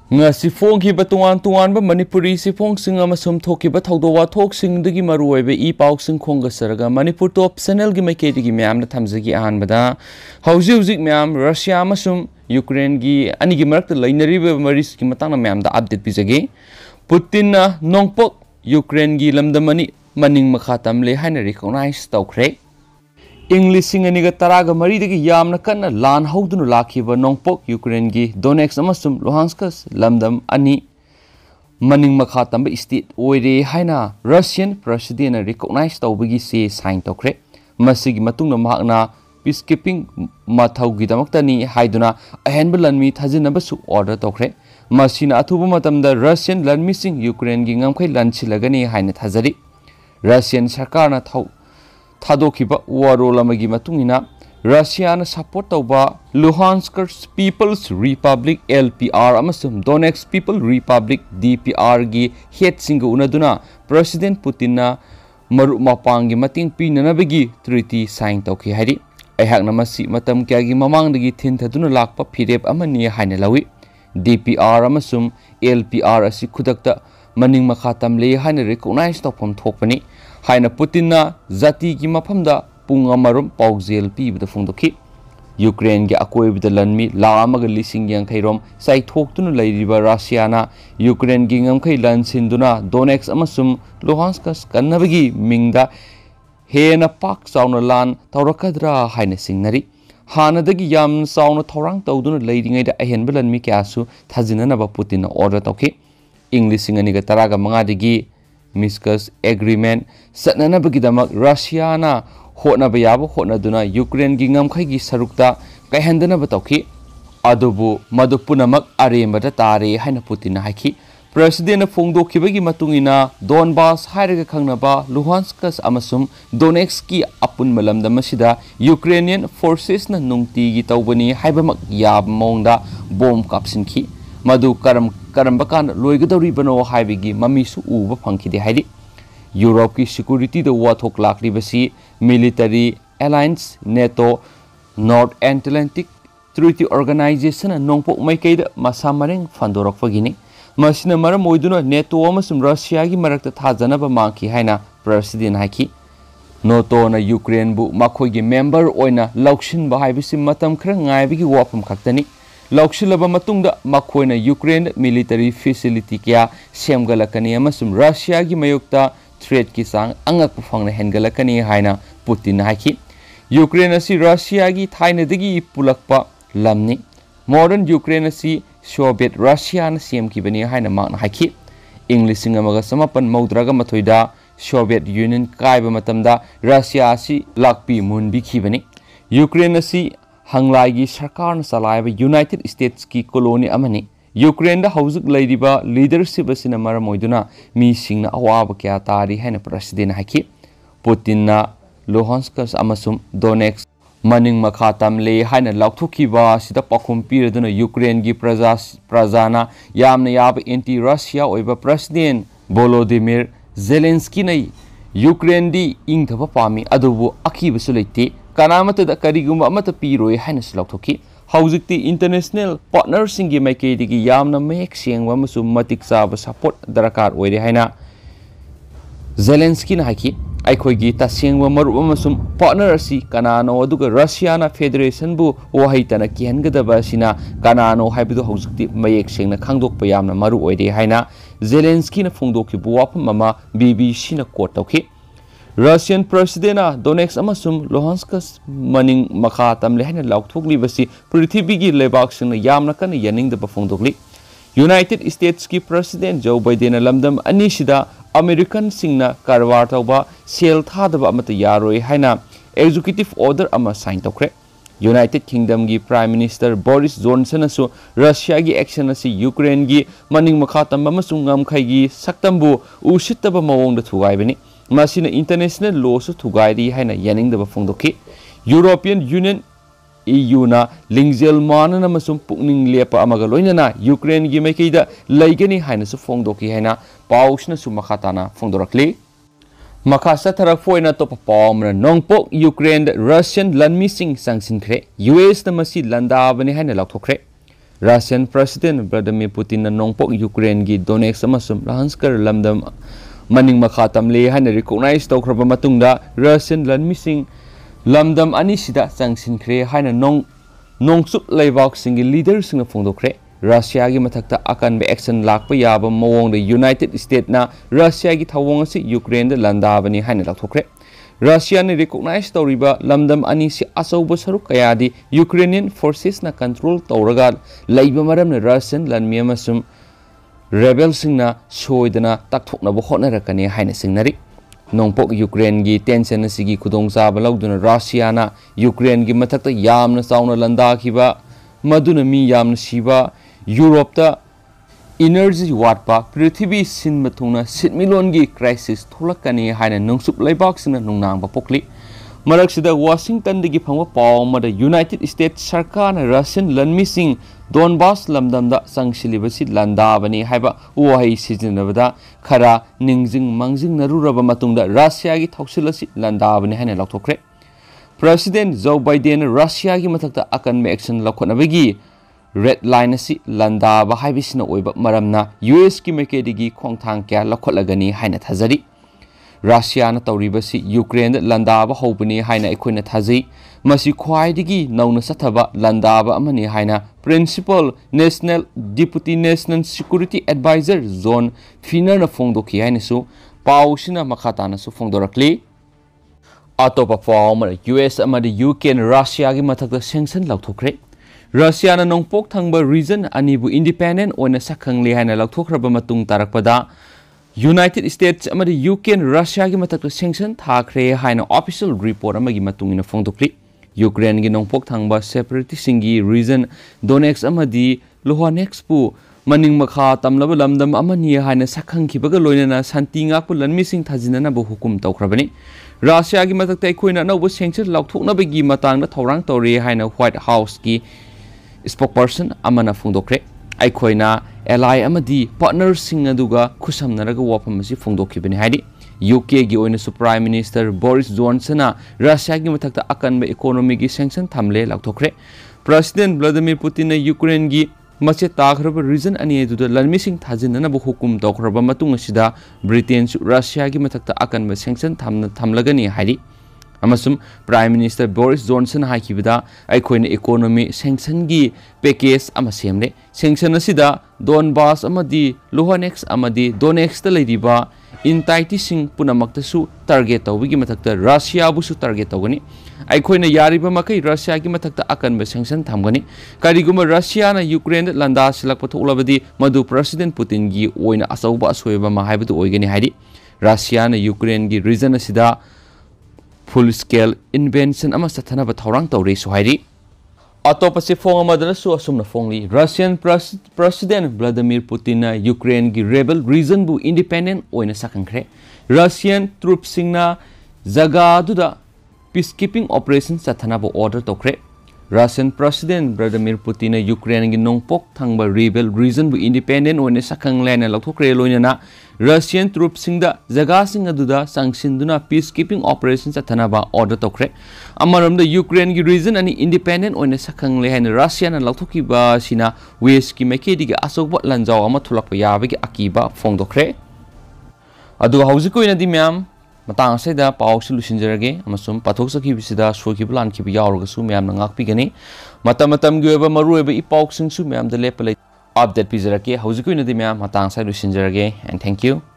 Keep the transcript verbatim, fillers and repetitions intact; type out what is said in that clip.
nga sifong ki batuan tuan ba Manipuri sifong sing amasum thoki ba thawdowa thok sing digi maruoi be I pauk sing khonga saraga Manipur top channel gi maike digi myam na thamjagi ahan bada hauji hauji myam Russia amasum Ukraine gi ani gi marak lainari be maris gi matang na myam da update bijagi Putin na Nongpok Ukraine gi Lamdamani maning makha Tamle haina recognize tawkhre English sing ani ga taraga mari dagi yamna kanna lan haudunu lakhiba Nongpok Ukraine gi Donetsk amasum Luhansk Lamdam ani maning makha tamba state oire haina Russian president recognize tawbagi se sign tawkhre masigi matungna mahakna peacekeeping mathaugi damaktani haiduna ahenba lanmi thajinabasu order tawkhre masina athuba matamda Russian lanmi sing Ukraine gi ngamkhai lanchilagani haina thajari Russian sarkarna thau Thadokhiba warol amagi matungina Russia na support tawba Luhansk People's Republic L P R amasum Donetsk People Republic D P R gi head singa unaduna President Putin na maru mapang gi mating pinanabagi treaty sign tawkhi hari aihakna masi matam kya gi mamangdagi thinthaduna lakpa phirep amani haina lawi D P R amasum L P R asi khudakta maning makha Tamle haina recognize tawphom thokpani haina Putin na zati gi mafamda pung amarum paujel pi bida phongdokhi Ukraine gi akoi bida lanmi la amaga lising yang khairom sai thoktunu leiriba Russia na Ukraine gi ngamkhai lan sinduna Donetsk amasum Luhansk kannabagi mingda hena pak sauna lan tawrakadra haina singnari hanadagi yam sauna thorang tawduna leiringai da ahenba lanmi kyasu thajinana ba Putin na order tawkhi English singani ga taraga manga digi Miscus agreement satnana bagidamak Russia na hotna bayaba hotna duna Ukraine gi ngamkhai gi sarukta kaihandana batawki adubu madupunamak arembada tare haina Putin haiki President na phongdokhibagi matungina Donbas hairaga khangnaba Luhansk amasum Donetsk ki apun malamda masida Ukrainian forces na nungti gi tawbani haibamak yab mongda bomb kapsinki madu karam karamba kan loigadori bano haibigi mamisu uba phangkhide haidi Europe ki security the wathok lakri basi military alliance NATO North Atlantic Treaty Organization Nongpok maikei da masamareng fandorak fagini masina maram moiduna NATO amasum Russia gi marakta thajana ba mangki haina president haiki NATO na Ukraine bu makhoi gi member oina laukshin ba haibisi matam khra ngai gi wafam khaktani Laukshilaba matungda makhoina Ukraine military facility kya semgalakani amasum Russia gi mayokta threat ki sang angak phangna hengalakani haina Putin haiki Ukraine asi Russia gi thainadagi pulakpa lamni modern Ukraine asi Soviet Russia na semki bani haina makna haiki English singamaga samapan maudraga mathoida Soviet Union kaiba matamda Russia asi lakpi munbi khibani Ukraine asi Hanglai sarkar na salaiba United States ki colony amani Ukraine da hauzuk leiriba leadership asina maramoiduna mi singna awaba kya tari haina president haki Putin na Luhansk amasum Donetsk maning makha Tamle haina Laothokhre sida pakhum piraduna Ukraine gi praja prajana yamna yab anti Russia oiba president Volodymyr Zelensky nai Ukraine di ingthaba pami adubu akhiba suleite Kanamata da karigumba amata piroi haina Laothokhre hauzikti international partners singi maikei digi yamna mek siengwa amasum matik chaba support darakar oire haina Zelensky na haki aikhoi gi tasengwa maru amasum partner asi kanano aduga Russia na federation bu wahaitana kihangadaba sina kanano haibidu hauzikti mayek sengna khangdokpa yamna maru oire haina Zelensky na phongdokhi bu wapam mama B B C na quote tawkhi Russian President na Donetsk amasum Luhansk maning makha Tamle haina Laothokhre basi prithvi gi lebak singna yamna kan yaning da phongdokli United States ki President Joe Biden na lamdam ani sida American singna karwar tawba sel thadaba amata yaroi haina executive order ama sign tawkhre United Kingdom gi Prime Minister Boris Johnson asu Russia gi action asi Ukraine gi maning makha tamba amasum ngamkhai gi saktambu usittaba mawong da thugaibani Masina international law su thugairi haina yaning da phongdokhi European Union E U na lingjel manana masum pukning lepa amaga loinana Ukraine gi maikei da laigani haina su phongdokhi haina pausna su makhatana phongdorakli makasa tharak foina to pawmna Nongpok Ukraine Russian lanmi sing sangsin khre U S na masi Landabani haina Laothokhre Russian President Vladimir Putin na Nongpok Ukraine gi Donetsk amasum Luhansk lamdam maning makha Tamle haina recognize tawkhraba matungda Russian lanmising lamdam ani sida changsinkhre haina nong nongchup leibak singi leader singna phongdokhre Russia gi mathakta akan be action lakpa yaba mawong the United States na Russia gi thawong asi Ukraine da Landabani haina lathokre Russia ni recognize tawriba lamdam ani si asauba saruk kayadi Ukrainian forces na control tawraga leiba maram na Russian lanmi amasum rebel singna soidana takthokna bo hotnarakani haina singnari Nongpok Ukraine gi tension asigi khudongsa balawduna Russia na Ukraine gi mathakta yamna sauna landa khiba maduna mi yamna siba Europe ta energy watpa prithvi sin mathuna sitmilon gi crisis tholakani haina nongsup leibak sina nongnang ba pokli maraksida Washington digi phangwa paw mada United States sarkar na Russian lanmising Donbas lamdamda sangsilibasi Landabani haiba uwahai sijinabada khara ningjing mangjing naruraba matungda Russia gi thausilasi Landabani haina lauthokhre President Joe Biden Russia gi mathakta akan me action lakhonabagi red line asi Landaba haibisina oiba maramna U S ki mekedigi khongthang kya lakholagani haina thajari Russia na tawribasi Ukraine Landaba hobani haina ekhoi thajai masi khwaidigi nauna sathaba Landaba amani haina Principal National Deputy National Security Advisor Zone Finer na phongdokhi haina su pausina makhata na su phongdorakli atopa paw U S amadi U K Russia gi mathakta sanction lauthokhre Russia na Nongpok thangba region anibu independent oina sakhangle haina lauthokraba matung tarakpada United States amadi U K Russia gi mathakta sanction thakre haina official report amagi matungina phongdokli Ukraine gi Nongpok thangba separatist singi region Donetsk amadi Luhansk pu maning makha tamlaba lamdam amani haina sakhangkhibaga loinana santi ngakpu lanmising thajinana bu hukum tawkhrabani Russia gi mathakta ekhoina nauba sanction lauthoknabagi matangda thorang tawre haina White House gi spokesperson amana phongdokre aikhoina ally amadi partners sing aduga khusamnaraga wafam asi phongdokhibani haidi U K gi oina su Prime Minister Boris Johnson na Russia gi mathakta akanba economy gi sanction thamle lauthokhre President Vladimir Putin na Ukraine gi mache tagraba region ani edu lanmising thajinna bu hukum tawkhraba matung asida Britain su Russia gi mathakta akanba sanction thamna thamlagani haidi amasum Prime Minister Boris Johnson haikibida aikhoina economy sanction gi package ama semle sanction asida Donbas amadi Luhansk amadi Donetsk ta leidiba intaiti sing punamakta su target tawigi mathakta Russia bu su target tawgani aikhoina yariba makai Russia gi mathakta akanba sanction thamgani kariguma Russia na Ukraine landa silakpa thoklabadi madu President Putin gi oina asauba asoiba ma haibadu oigani haidi Russia na Ukraine gi region asida full scale invention ama sathana ba thorang tawre su hairi atopase phong amadana su asumna phongli Russian President Vladimir Putin na Ukraine gi rebel region bu independent oina sakangkhre Russian troops singna jaga duda peacekeeping operation sathana ba order tokre Russian President Vladimir Putin na Ukraine gi Nongpok thangba rebel region bu independent oina sakanglena lauthokhre loinana Russian troops singda jaga sing aduda sangsinduna peacekeeping operations athanaba order tokre amaramda Ukraine gi region ani independent oina sakhangle haina Russia na lauthokiba sina west ki mekedi gi asokba lanjaw ama thulakpa yabagi akiba phongdokre adu haujikoina di myam matang saida paw solutionjerage amasum pathok sakhi bisida soki plan ki yaurga su myam ngakpi gani matam matam gi eba maru eba ipok sing su myam de lepale update pizarake haujikoina di myam matang sai solutionjerage and thank you